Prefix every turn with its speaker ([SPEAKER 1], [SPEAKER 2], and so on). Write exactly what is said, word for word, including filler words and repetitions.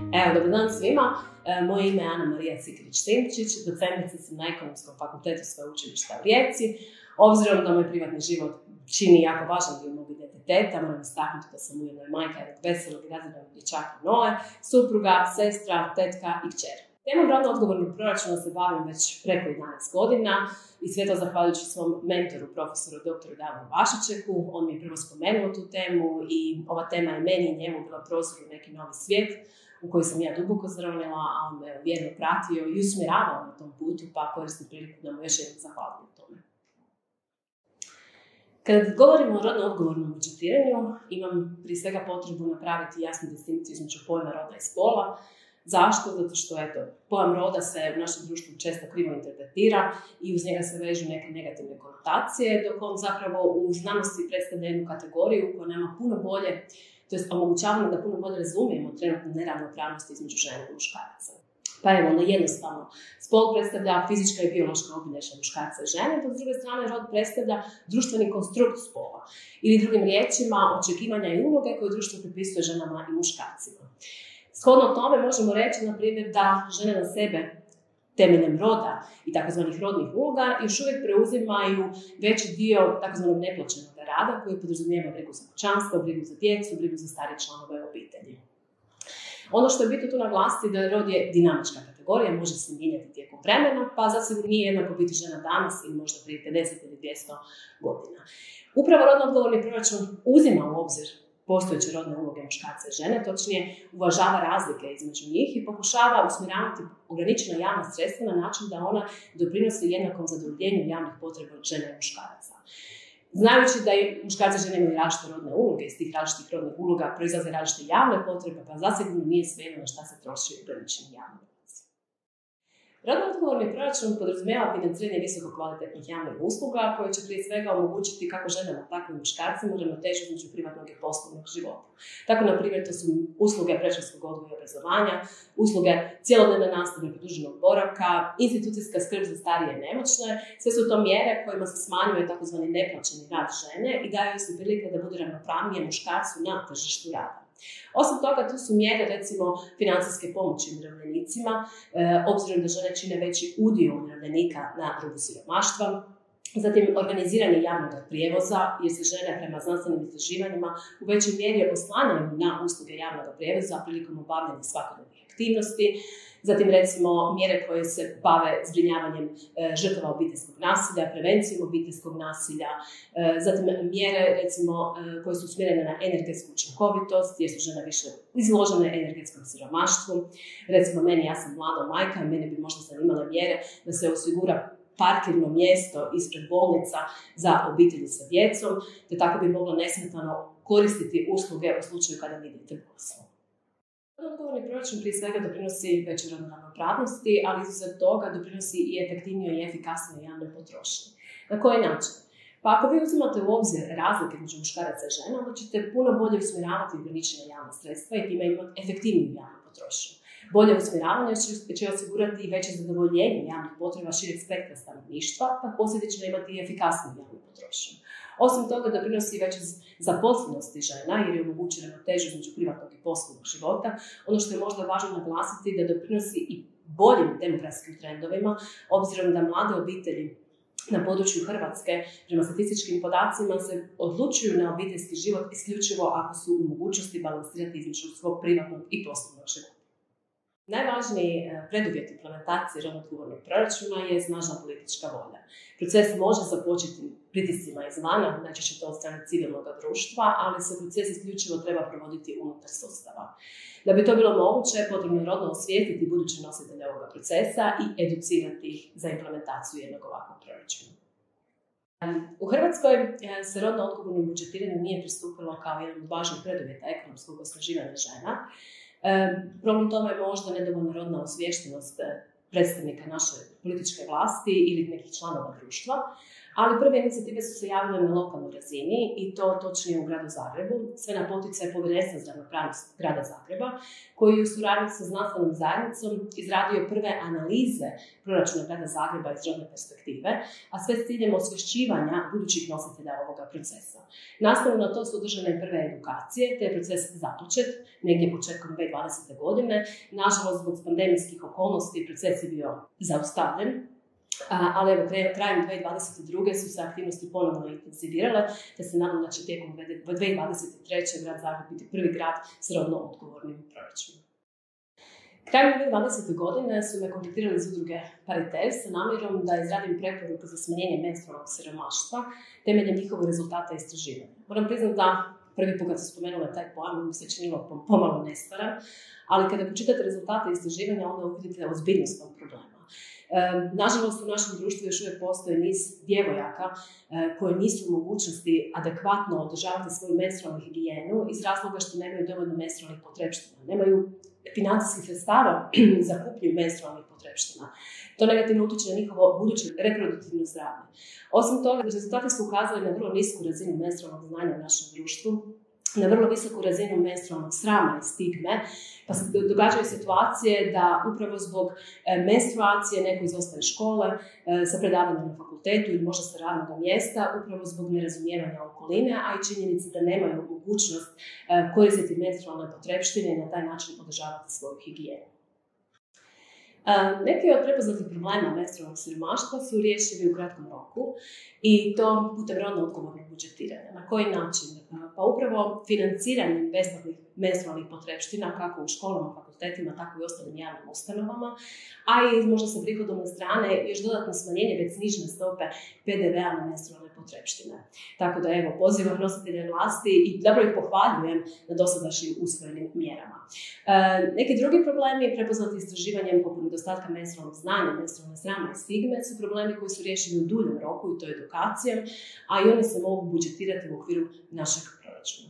[SPEAKER 1] Evo, dobar dan svima. E, moje ime je Marija Sikirić Simčić, docentica sam na Ekonomskom fakultetu Sveučilišta u Rijeci. Obzirom da moj privatni život čini jako važan dio mog identiteta, moram istaknuti da sam ujedno i majka jednog veselog i razrednog dječaka Noe, supruga, sestra, tetka i kćer. Temom rodno odgovornog proračuna se bavim već preko jedanaest godina i sve to zahvaljujući svom mentoru, profesoru doktoru Vašićeku. On mi je prvo spomenuo tu temu i ova tema je meni i njemu bila prozor u neki novi svijet u koji sam ja duboko zronila, a on me vjerno pratio i usmjeravao na tom putu, pa koristim priliku da mu još jednom zahvalim u tome. Kad govorimo o rodno odgovornom budžetiranju, imam prije svega potrebu napraviti jasnu distinkciju između pojma roda i spola. Zašto? Zato što eto, pojam roda se u našem društvu često krivo interpretira i uz njega se vežu neke negativne konotacije, dok on zapravo u znanosti predstavlja jednu kategoriju koja nama puno bolje, to jest omogućava nam da puno bolje razumijemo trenutnu neravnopravnost između žena i muškaraca. Pa evo, onda jednostavno, spol predstavlja fizička i biološka obilježja muškarca i žene, dok s druge strane rod predstavlja društveni konstrukt spola. Ili drugim riječima, očekivanja i uloge koje društvo pripisuje ženama i muškarcima. Shodno tome možemo reći, na primjer, da žene na sebe temeljem roda i tzv. Rodnih uloga još uvijek preuzimaju veći dio tzv. Neplaćenog rada koji podrazumijeva brigu za kućanstvo, brigu za djecu, brigu za starije članove obitelji. Ono što je bitno tu naglasiti da rod je dinamička kategorija, može se mijenjati tijekom vremena, pa zasigurno nije jednako biti žena danas ili možda prije pedeset ili dvjesto godina. Upravo rodno odgovorni proračun uzima u obzir postojeće rodne uloge muškarca i žene, točnije uvažava razlike između njih i pokušava usmjeravati ograničena javna sredstva na način da ona doprinosi jednakom zadovoljenju javnih potreba žena i muškaraca. Znajući da i muškarci i žene imaju različite rodne uloge, iz tih različitih rodnih uloga proizlaze različite javne potrebe, pa zasigurno nije svejedno na šta se troši ograničeni javni. Rodno odgovorni proračun podrazumijeva financiranje visoko kvalitetnih javnih usluga koje će prije svega omogućiti kako ženama, tako i muškarcima ravnotežu između privatnog i poslovnog života. Tako, na primjer, to su usluge predškolskog odgoja i obrazovanja, usluge cjelodnevne nastave i produženog boravka, institucijska skrb za starije i nemoćne. Sve su to mjere kojima se smanjuje tzv. Neplaćeni rad žene i daju se prilike da bude ravnopravnije muškarcu na tržištu rada. Osim toga, tu su mjere, recimo, financijske pomoći umirovljenicima, e, obzirom da žene čine veći udio umirovljenika na rubu siromaštva. Zatim, organiziranje javnog prijevoza, jer se žene prema znanstvenim istraživanjima u većoj mjeri oslanjaju na usluge javnog prijevoza prilikom obavljanja svakodnevnih aktivnosti. Zatim, recimo, mjere koje se bave zbrinjavanjem e, žrtava obiteljskog nasilja, prevencijom obiteljskog nasilja. E, zatim, mjere, recimo, e, koje su usmjerene na energetsku učinkovitost, jer su žene više izložene energetskom siromaštvu. Recimo, meni, ja sam mlada majka, mene bi možda zanimale mjere da se osigura parkirno mjesto ispred bolnica za obitelji sa djecom, te tako bi mogla nesmetano koristiti usluge u slučaju kada mi dijete bolesno. Odgovorni proračun prije svega doprinosi većoj rodnoj ravnopravnosti, ali izuzev toga doprinosi i efektivnijoj i efikasnijoj javnoj potrošnji. Na koji način? Pa ako vi uzimate u obzir razlike između muškaraca i žena, onda ćete puno bolje usmjeravati ograničena javna sredstva i time imati efektivniju javnu potrošnju. Bolje usmjeravanje će osigurati i veće zadovoljenje javnih potreba šireg spektra stanovništva, pa posljedično imati i efikasniju javnu potrošnju. Osim toga, doprinosi veće zaposlenosti žena, jer je omogućena ravnoteža između privatnog i poslovnog života. Ono što je možda važno naglasiti da doprinosi i boljim demografskim trendovima, obzirom da mlade obitelji na području Hrvatske, prema statističkim podacima, se odlučuju na obiteljski život isključivo ako su u mogućnosti balansirati između svog privatnog i poslovnog života. Najvažniji preduvjet implementacije rodno odgovornog proračuna je snažna politička volja. Proces može započeti pritiscima izvana, najčešće to od strane civilnog društva, ali se proces isključivo treba provoditi unutar sustava. Da bi to bilo moguće, potrebno je rodno osvijestiti buduće nositelje ovoga procesa i educirati ih za implementaciju jednog ovakvog proračuna. U Hrvatskoj se rodno odgovornom budžetiranju nije pristupilo kao jedan od važnih preduvjeta ekonomskog osnaživanja žena. E, problem tome je možda nedovoljna rodna osviještenost predstavnika naše političke vlasti ili nekih članova društva, Ali prve inicijative su se javile na lokalnoj razini i to točnije u gradu Zagrebu, sve na poticaj Povjerenstva za ravnopravnost grada Zagreba, koji je u suradnji sa znanstvenom zajednicom izradio prve analize proračuna grada Zagreba iz rodne perspektive, a sve s ciljem osvješćivanja budućih nositelja ovoga procesa. Nastavno na to su održane prve edukacije, te je proces započet negdje početkom dvije tisuće dvadesete. godine. Nažalost, zbog pandemijskih okolnosti proces je bio zaustavljen, ali evo, krajem dvije tisuće dvadeset druge su se aktivnosti ponovno intenzivirale, te se nadam da će tijekom dvije tisuće dvadeset treće. grad Zagreb biti prvi grad s rodno odgovornim proračunom. Krajem dvije tisuće dvadesete. godine su me kontaktirali iz udruge Paritet sa namjerom da izradim preporuku za smanjenje menstrualnog siromaštva temeljem njihovog rezultata istraživanja. Moram priznati da prvi put kad sam spomenula taj pojam, mi se činilo pomalo nestvaran, ali kada pročitate rezultate istraživanja, onda uvidite ozbiljnost tog problema. Nažalost, u našem društvu još uvijek postoji niz djevojaka koje nisu u mogućnosti adekvatno održavati svoju menstrualnu higijenu iz razloga što nemaju dovoljno menstrualnih potrepština. Nemaju financijskih sredstava za kupnju menstrualnih potrepština. To negativno utječe na njihovo buduće reproduktivno zdravlje. Osim toga, rezultati su ukazali na vrlo nisku razinu menstrualnog znanja u našem društvu, na vrlo visoku razinu menstrualnog srama i stigme, pa se događaju situacije da upravo zbog menstruacije neko izostaje škole sa predavanjem na fakultetu ili možda sa radnog mjesta, upravo zbog nerazumijevanja okoline, a i činjenice da nemaju mogućnost koristiti menstrualne potrepštine i na taj način održavati svoju higijenu. Neki od prepoznatih problema menstrualnog siromaštva su rješivi u kratkom roku i to putem rodno odgovornog budžetiranja. Na koji način? Pa upravo financiranjem besplatnih menstrualnih potrepština kako u školama, fakultetima, tako i ostalim javnim ustanovama, a i možda sa prihodovne strane još dodatno smanjenje već snižene stope pe de ve a na menstrualne potrepštine. Tako da evo, pozivam nositelje vlasti i dobro ih pohvaljujem na dosadašnjim usvojenim mjerama. E, neki drugi problemi prepoznati istraživanjem poput nedostatka menstrualnog znanja, menstrualne srama i stigme su problemi koji su riješeni u duljem roku i to edukacijom, a i oni se mogu budžetirati u okviru našeg proračuna.